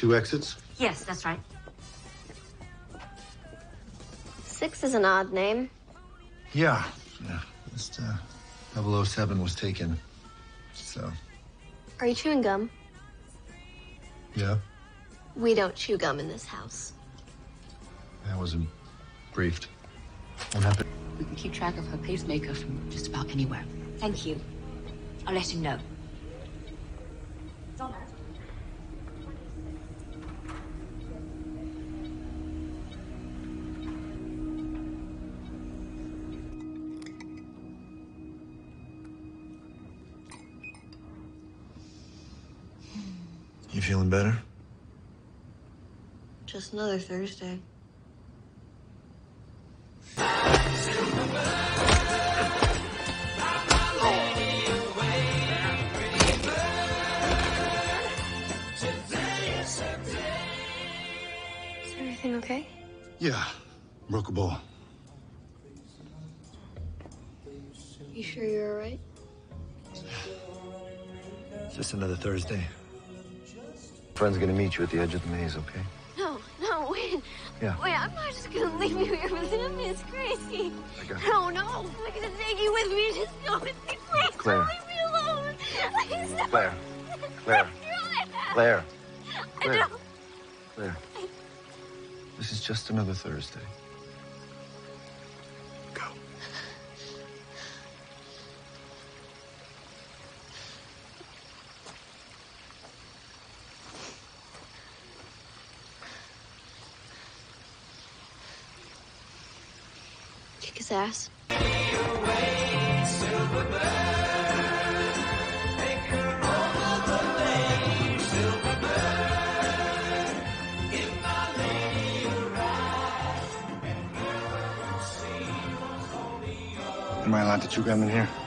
2 exits? Yes, that's right. 6 is an odd name. Yeah. Just 007 was taken. So. Are you chewing gum? Yeah. We don't chew gum in this house. I wasn't briefed. What happened? We can keep track of her pacemaker from just about anywhere. Thank you. I'll let him know. You feeling better? Just another Thursday. Is everything okay? Yeah. Broke a ball. You sure you're all right? It's just another Thursday. Friend's gonna meet you at the edge of the maze, okay? No, wait. Yeah. Wait, I'm not just gonna leave you here with him. It's crazy. I got it. No, I'm gonna take you with me. Just go with me, please. Claire. Don't leave me alone. Please don't. Claire. Claire. Claire. I know. Claire. This is just another Thursday. Go. Kick his ass. Am I allowed to chew gum in here?